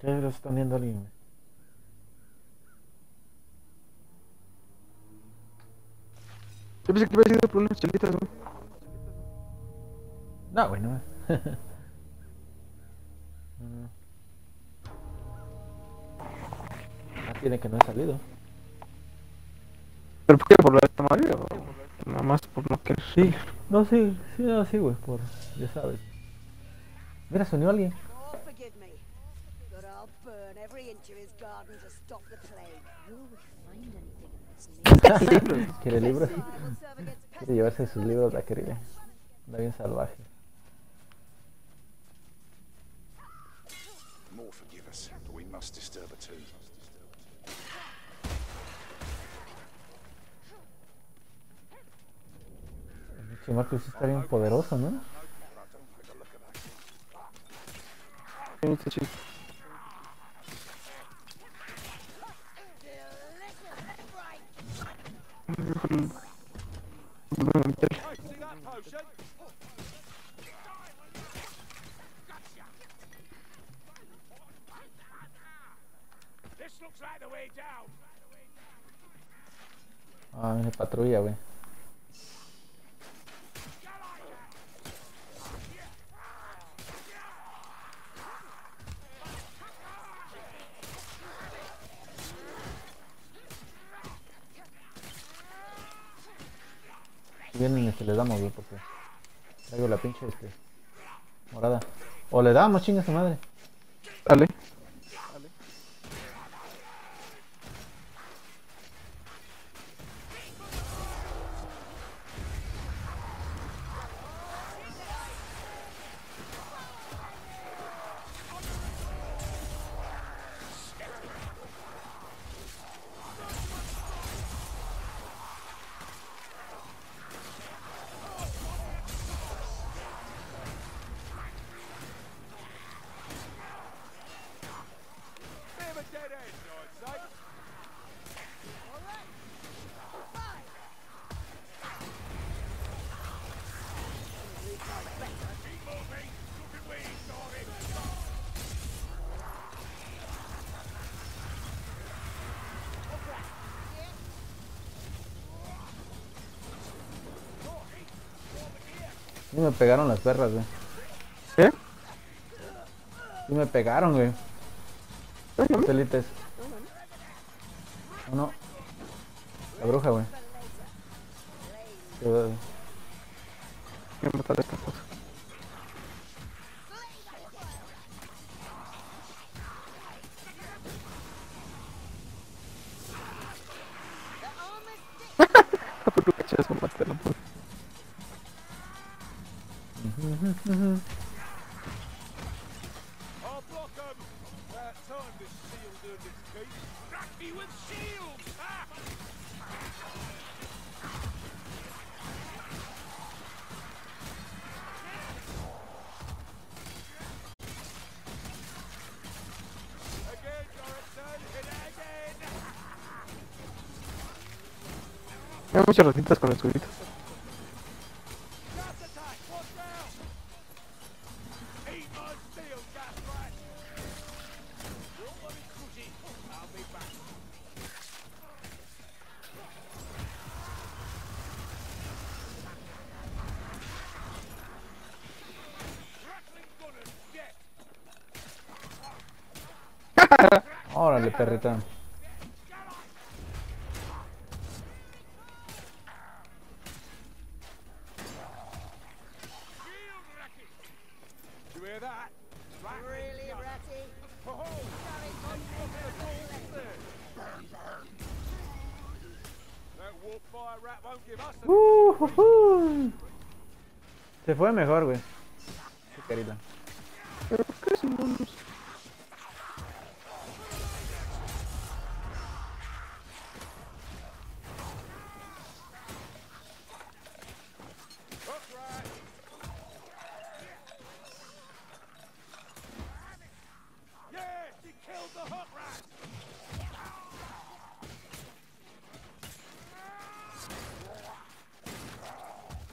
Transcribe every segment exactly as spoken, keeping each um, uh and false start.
Ya lo están viendo alguien. Yo pensé que iba a sido por unas chelitas, güey. No, güey, no. Mm, ah, tiene que no he salido. ¿Pero por qué? ¿Por la de Mario? O nada más por no querer Sí, salir. no, sí, sí, no, sí, güey, por, ya sabes. Mira, se unió alguien. Oh, forgive me, but I'll burn every inch of his garden to stop the plague. Will we find anything in this leaf? Libros. ¿Quiere libros? I will serve against Quiere llevarse pestilence as sus well as libros la against querida. flesh. Anda bien salvaje. More forgive us, but we must disturb a tomb. Che, Marcus sí está bien poderoso, ¿no? Sí, está chido. Voy a meterle. Ah, viene patrulla, güey. Si vienen, este, le damos, güey, porque traigo la pinche, este, morada. O le damos, chinga su madre. Dale. Sí me pegaron las perras, güey. ¿Qué? Sí me pegaron, güey. Ay, no. Los élites. ¿O no? La bruja, güey. Sí, güey. Voy a matar a esta cosa. Ah, pero tú cachas, mamaste la puta. I'll block 'em. About time this seal learned its keep. Lucky with shields! Ha! Again, Dorotson, hit it again! Me da muchas ratitas con el escudito. Gas attack! Watch out! Eat my steel, gas rat! Don't worry, Cootie. I'll be back. Rattling gunners, get! Órale, perrita. Shield racket! You hear that? Rattling Really, gun. Ratty? Oh, that warp fire rat won't give us a Uh, uh, uh. Se fue mejor, güey. Sí, querida. ¿Pero por qué son buenos? hook rat. Yes, he killed the hook rat.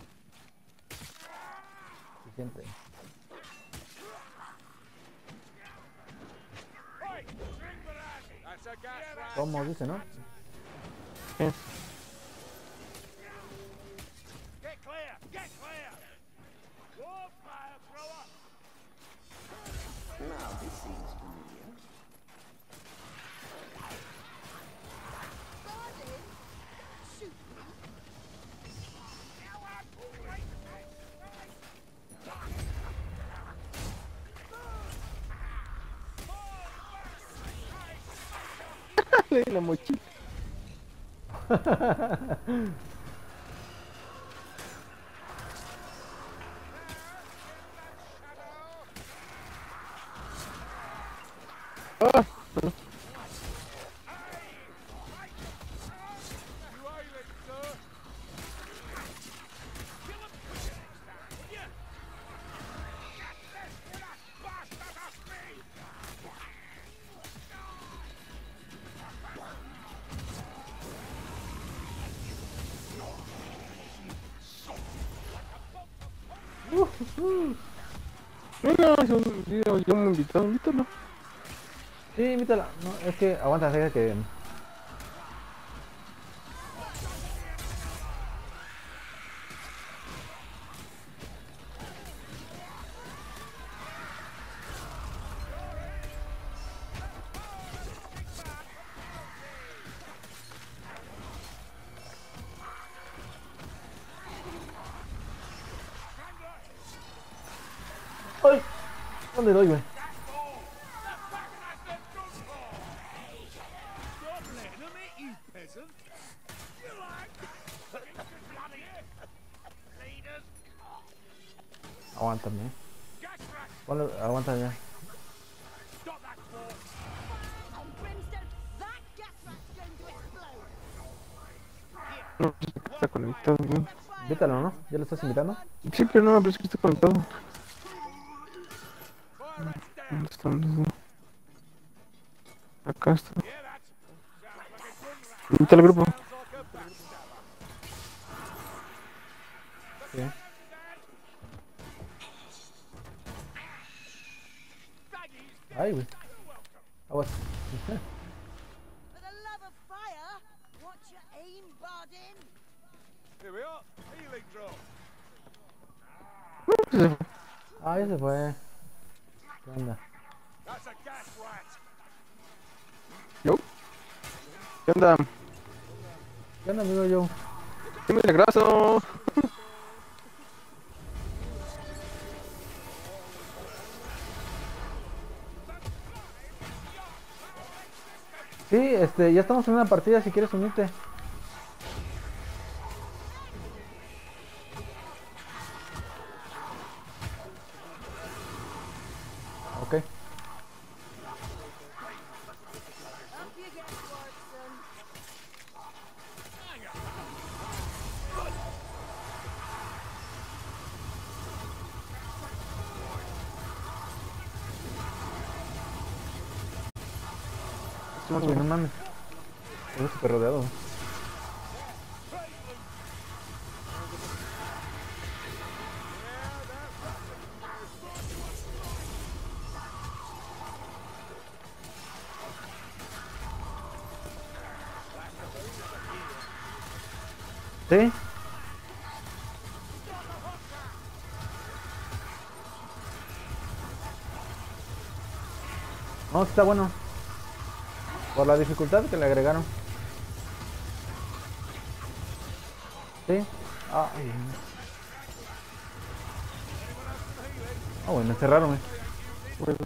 Suficiente. ¿Cómo dice, no? ¿Qué? Get clear! Get clear! War fire thrower! Now this seems familiar. Guarding? Shoot me. Now I'm right. Le di la mochila. Ah, You island, sir! Kill him quicker next time, will ya? Get this to that bastard off me! venga, yo, yo, yo me invito, invítalo. Sí, invítala. No, es que aguanta, deja que. ¡Ay! ¿Dónde doy, güey? Stop letting him hit you, peasant! You like? Bloody leaders! Aguántame. Gas rat! Ponle, aguanta ya. Stop that ball! Oh, Brimstone, that gas rat's going to explode. No, pues es que está conectado, güey. Invítalo, ¿no? ¿Ya lo estás invitando? Sí, pero no, pero es que está conectado. Fire rats down! ¿Dónde está? ¿Dónde está? Acá está. Yeah, that sounds like a gun rat. Invita al grupo. Sounds like a backstabber. Sí. Baggies, Ay, güey. you're welcome. Aguas. For the love of fire, watch your aim, Bardin. Here we are. Healing drop. Se fue. Ay, se fue. ¿Qué onda? That's a gas rat. ¿Yo? ¿Qué onda? ¿Qué onda, amigo yo? ¡Qué milagroso! Sí, este, ya estamos en una partida si quieres unirte. Ok. Up you get, Watson. No, güey, no mames. Estoy súper rodeado. güey. ¿Sí? No, está bueno. Por la dificultad que le agregaron. ¿Sí? Ah, ay, no. Ah, bueno, me cerraron, eh. Bueno,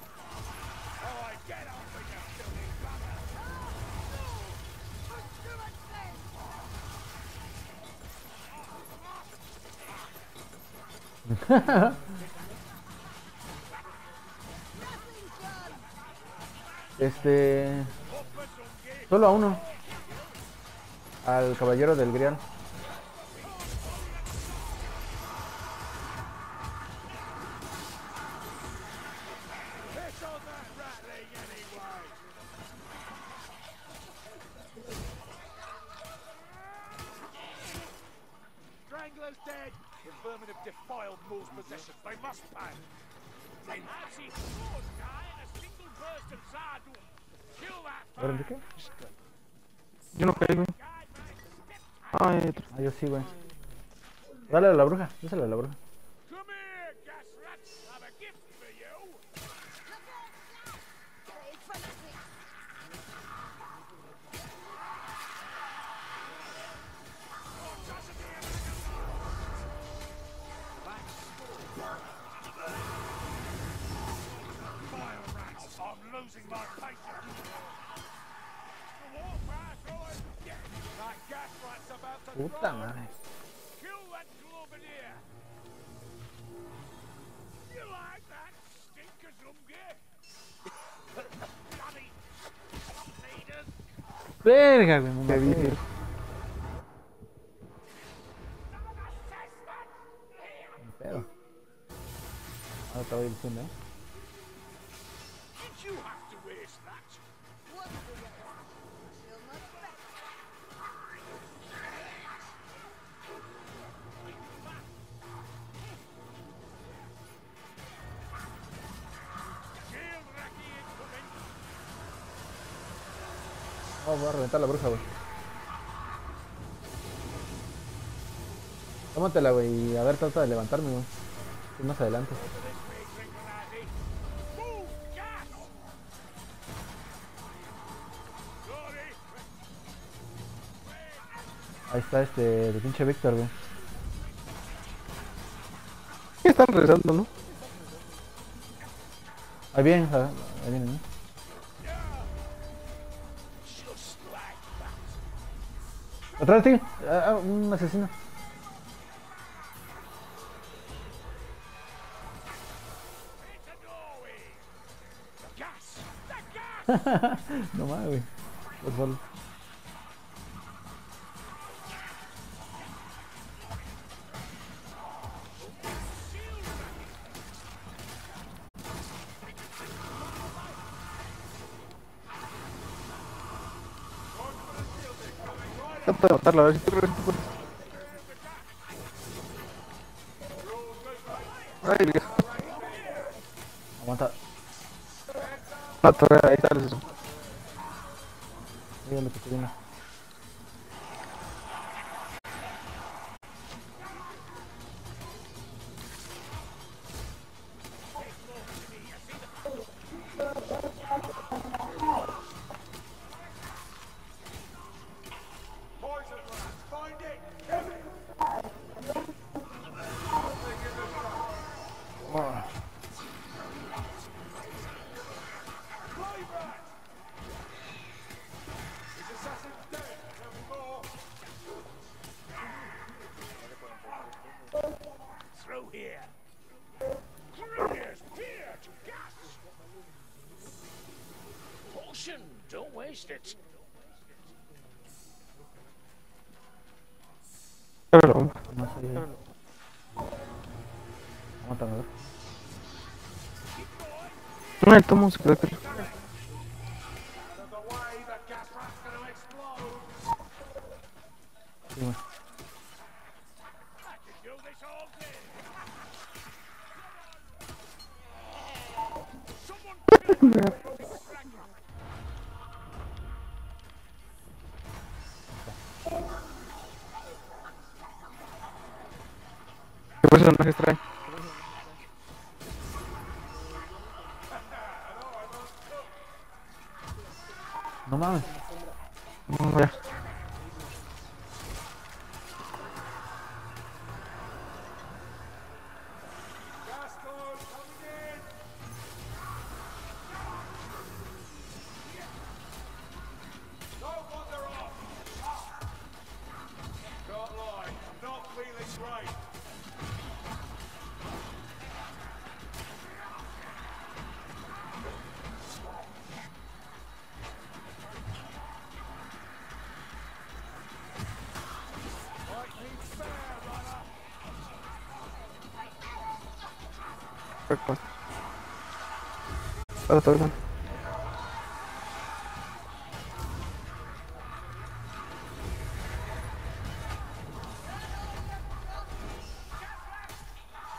Este... Solo a uno. Al caballero del Grial. Piss on that ratling anyway. Strangler's dead. The vermin have defiled Moore's possessions. They must pay. Then how's he sword guy in a single burst of Zardoom? A ver, Enrique. Yo no caí, güey. Ay, otro. Ah, yo sí, güey. Dale a la bruja, dásela a la bruja. Come here, gas rats. I have a gift for you. It's fanatic. Fire rats. I'm losing my patience. Walk back, boys. That gas rat's about to Puta throw. madre. Kill that globadier. You like that stinker zunge? Bloody leaders. Verga, güey, me Te vi, maté. tío. Ni pedo. Ahora te voy diciendo, ¿eh? Did you have to waste that? What's the rest? Still not back. Shield Raki incoming. Oh, voy a reventar la bruja, güey. Tómatela, güey, y a ver, trata de levantarme, güey. Estoy más adelante. This way, Gringolandy. Move, gas! Sorry. Ahí está este, el pinche Víctor, güey. Están regresando, ¿no? Ahí viene, ah, ahí viene, ¿no? Just like that. Atrás de ti, ah, ah, un asesino. It's a doorway. The gas! The gas! No mames, güey. Por favor. Trata de matarla, a ver si tú crees que puedes. Ay, Dios. Aguanta. La torre, ahí está eso. Mira lo que te viene. Poison rat, find it! Kill it! Fly rat! His assassin's dead. Tell me more. Through here. Gringers, here to gas! Potion, don't waste it. Pero, Más allá. Aguanta, a ver. no, tomo se quedó aquí. Out of the way, the gas rat's gonna explode. Sí, güey. I could do this all day. Someone kill that dragon. ¿Qué personajes trae? No mames. No, ya. Gas code coming in. Don't wander off. Can't lie, I'm not feeling great. Lightning fair, runner. Perfecto. Ahora está bien.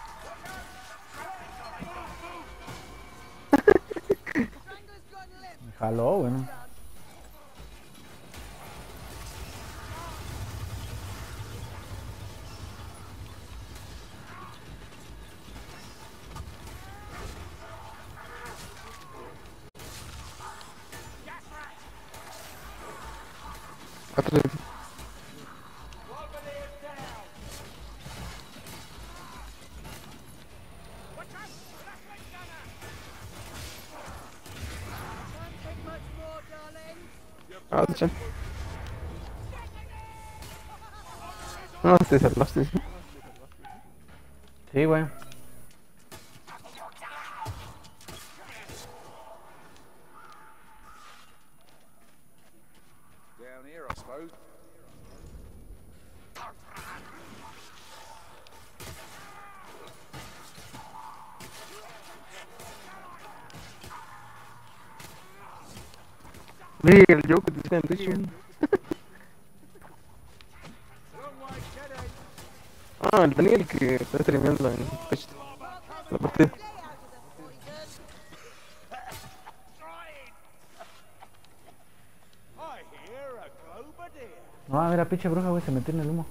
Strangler's gone limp. Jaló, bueno. Atrás de ti. Can't take much more, darling. Ah, te echan. No, te salvaste. ¿Sí? Sí, güey. Down here, I suppose. Ve el yo que te tira en el techo. Ah, el Daniel que está streameando en Twitch. La partida. Stay out of the poison. I hear a globadier. No, mira, pinche bruja, güey, se metió en el humo.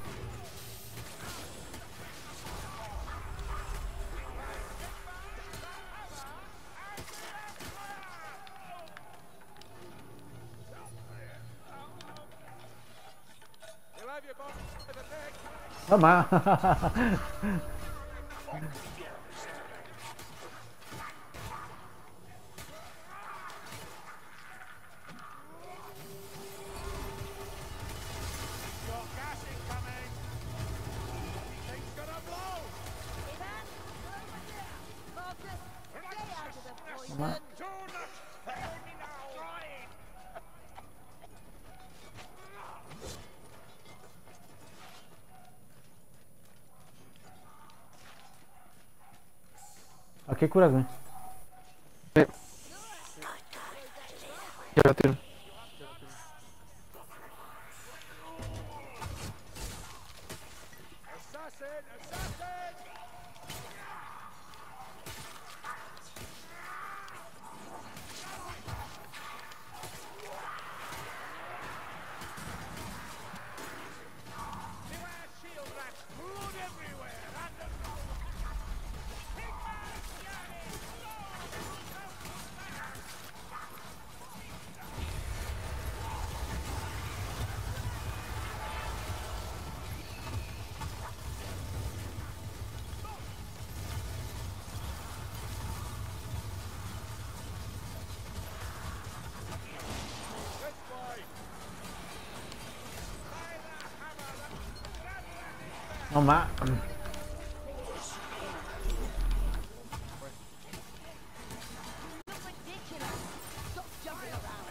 You'll have your boss to the neck. No más. Got gas incoming. Things gonna blow. Ivan, Marcus, stay out of the poison. Too much. Help me now. Trying. ¿A qué curas, güey? Ve. Ya la tiro. Assassin, assassin. Beware shield rats. Blood everywhere. And the this way. No más. Look ridiculous. Stop jumping around.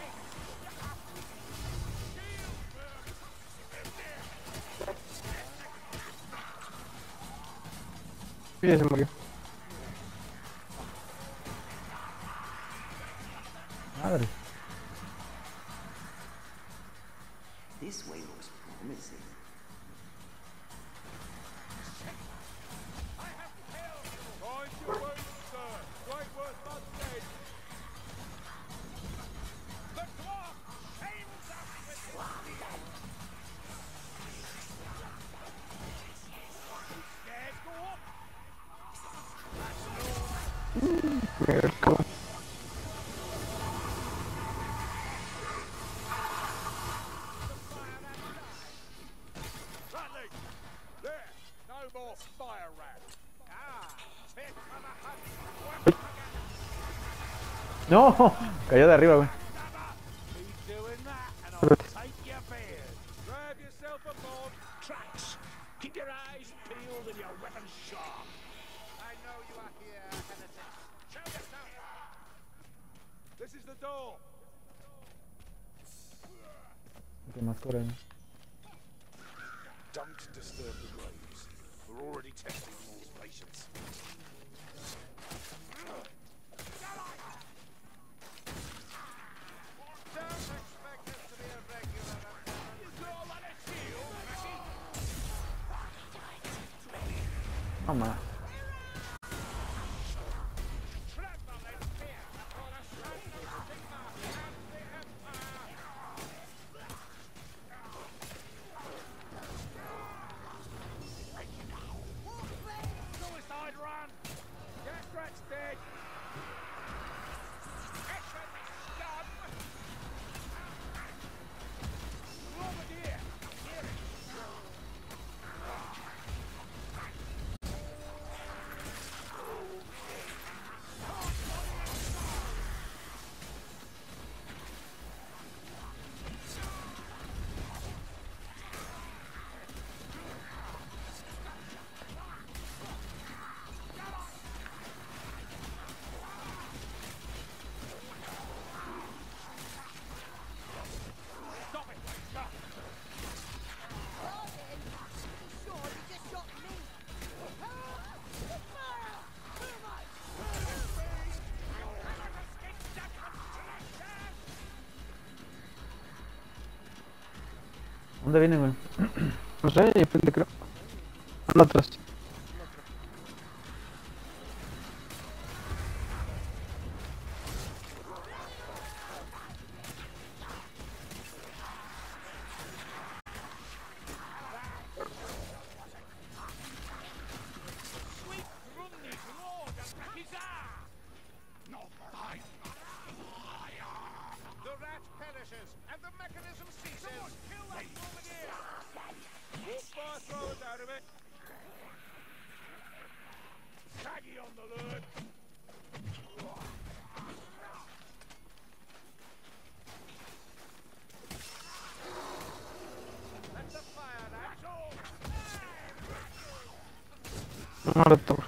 Sí, ya se murió. Madre. This way looks promising. Mind your wounds, sir. Right worth must dead. The clock shames us with steel. Scared, go up. Mira el cabrón. Bradley. There. No more fire rat. Ah. Fit for the hunt. No, cayó de arriba, güey. Keep doing that and I'll Espérate. take your beard. Grab yourself a bomb. Tracks. Keep your eyes peeled and your weapons sharp. I know you are here, Hennessy. Show yourself. This is the door. Que más cura, güey. Don't disturb the graves. We're already testing Moore's patience. Don't expect this to be a regular affair. You draw on a shield, Mackie. No más. Trap on that spear. For a son of Sigma. ¿Dónde vienen, güey? No sé, ahí enfrente creo. Ando atrás. Sweep Grundy's lord and Rakizar! Not mine! The rat perishes, and the mechanism ceases! Someone kill that bombardier! Walk by throwers out of it! Taggy on the lure! Let the fire that's all! No, la torre.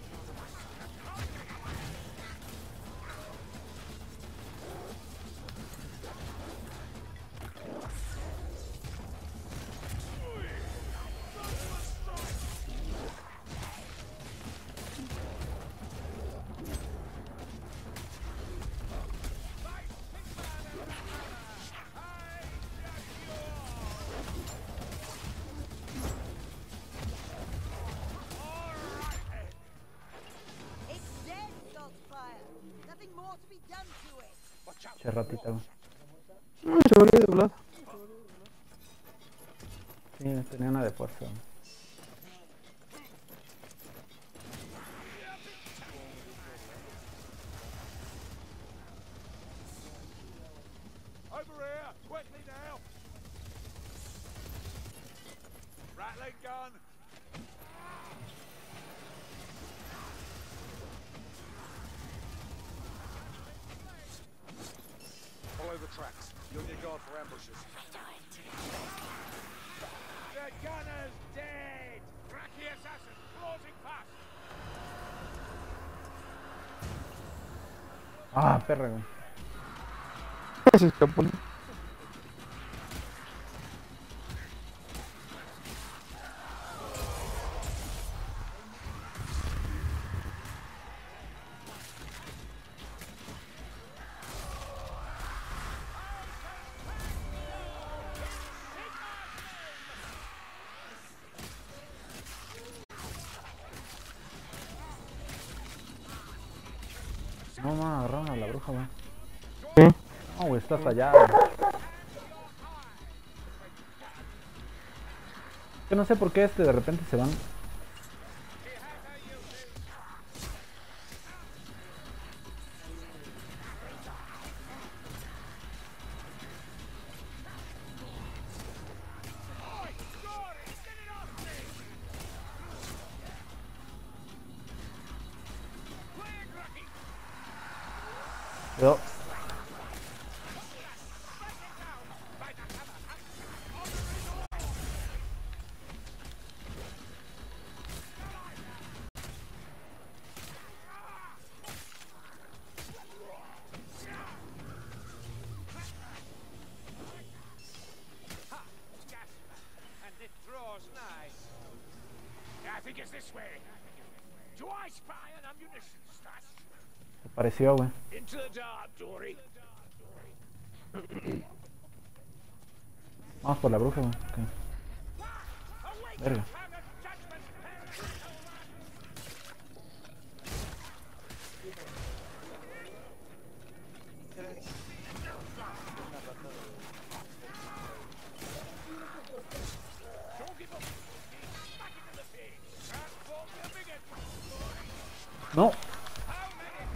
It's dead, Saltfire. Nothing more to be done to it. Che ratita, güey. No, se volvió de volada. Sí, tenía una de fuerza, güey. Over here, quickly now! Rattling gun! Follow the tracks. Be on your guard for ambushes. The gunner's dead! Cracky assassin, closing fast! Ah, perra, güey. Se escapó. No, me agarraron a la bruja, güey. ¿Qué? No, güey, está hasta allá, güey. Yo no sé por qué este de repente se van. Yo. And it draws nigh. I think it's this way. Do I spy an ammunition stash? Apareció, güey. Into the dark, Dory. Vamos por la bruja, güey. Ok. Awake Verga. up, hand of judgment. Don't give up. Back into the pig. Transform your bigot. No. How many?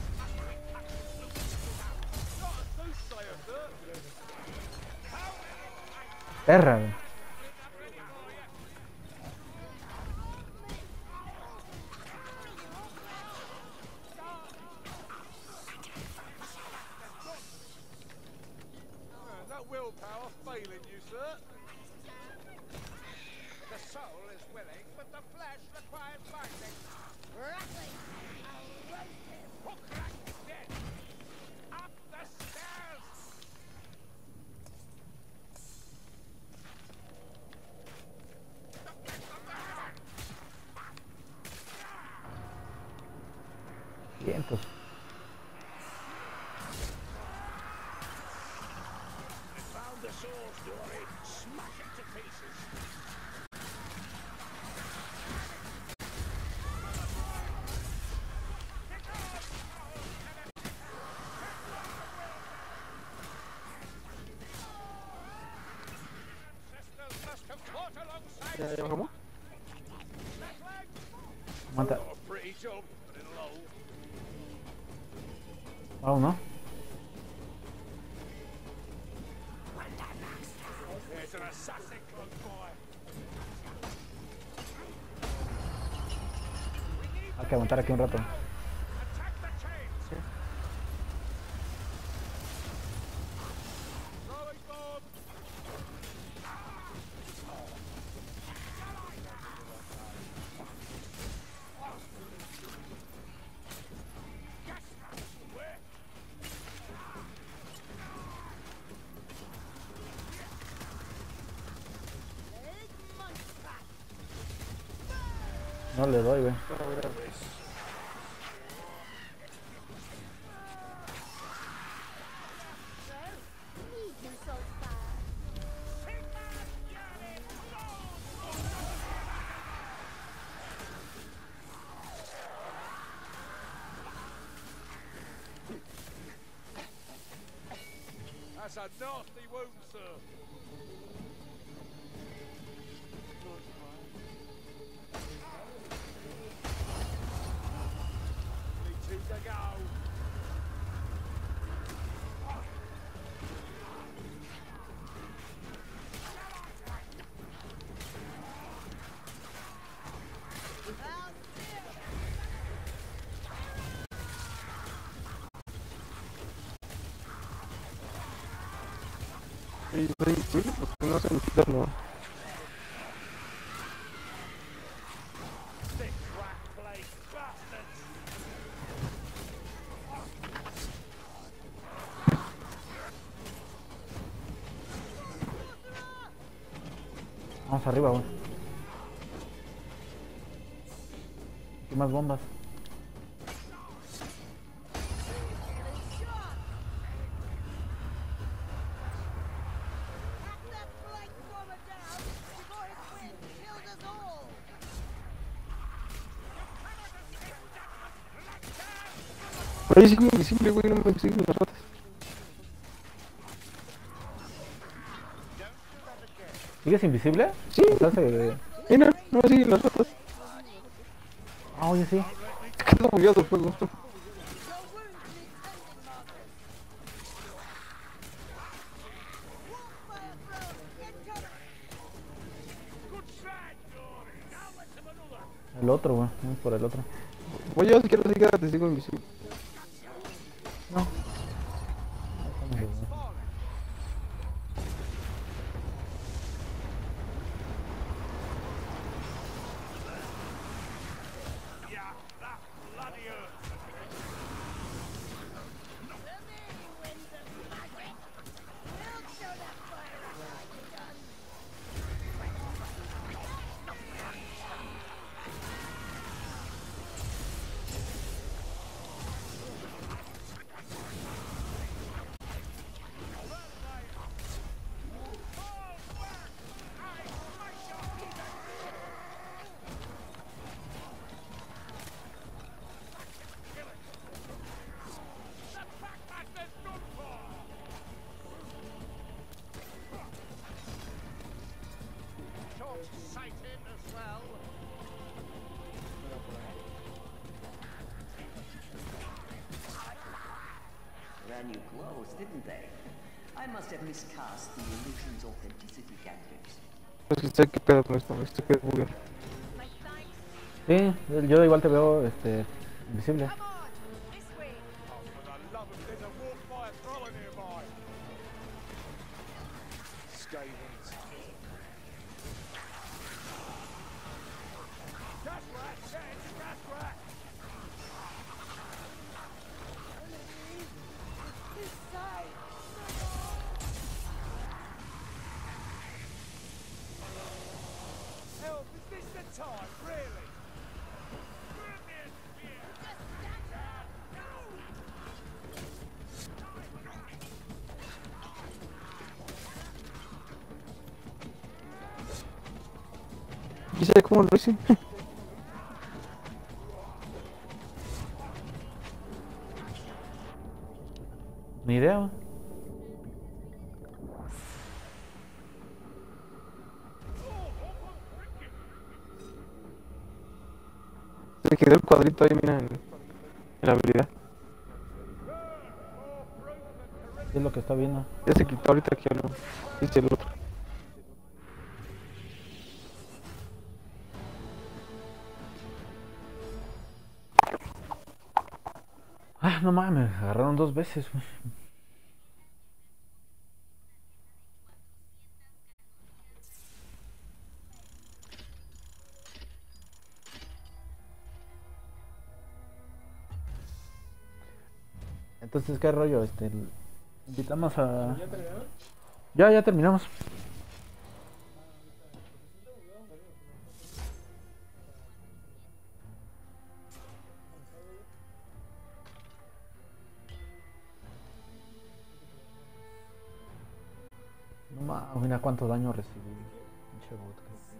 Not a soothsayer, sir. How many? Perra, güey. Uh, that willpower failing you, sir. The soul is willing, but the flesh requires binding. Rattling. I'll roast him. Hook rat is dead. Up the stairs. Vientos. I found the sauce, Dory. Smash it to pieces. Ancestors must have fought alongside ¿Ya, ya bajamos? Aguanta. Oh, pretty job, little old. Vamos, ¿no? There's an assassin close by. Hay que aguantar aquí un rato. Attack the chains. Throwing bomb. Where? Big monster. No le doy, güey. So, need no salt fire. That's a nasty wound, sir. Need two to go. Out there. Sí, soy invisible porque no sé necesitarlo. Thick rat blade bastards. Vamos arriba, güey. ¿Qué más bombas? Hack that blight bomber down before his wind kills us all. Por ahí sigo invisible, güey, no me siguen las ratas. ¿Sigues invisible? Sí. ¿Estás, eh? Mira, no me siguen las ratas. Ah, oye, sí. Quedó bugueado el juego. Your wounds need tending, Marcus. Warfire throw, incoming. Good shot, Dory. Now let's have another. El otro, güey. Vamos por el otro. Voy yo, si quiero seguir, te sigo invisible. No. Ahí estamos, güey. Yeah, that bloody earth. The many winds of magic. We'll show that fire up like it does. The Packmaster's done for. Short sighted as well. Ran you close, didn't they? I must have miscast the illusion's authenticity cantrips. Es que sé qué pedo con esto, esto que es bugueado. My thanks. Sí, yo igual te veo, este, invisible. Come on, this way. Oh, for the love of there's a warfire thrower nearby. Skavens. Gas rat, change, gas rat. This side. Help, is this the time, really? ¿Y sabes cómo lo hice? Ni idea, ¿no? Se quedó el cuadrito ahí, mira, en, en la habilidad. ¿Qué es lo que está viendo? Ya se quitó ahorita que lo hice el otro. Ah, no mames, agarraron dos veces, güey. Entonces, ¿qué rollo? Este, el- invitamos a... ¿Ya terminaron? Ya, ya terminamos. No mames, mira cuánto daño recibí. Pinche vodka.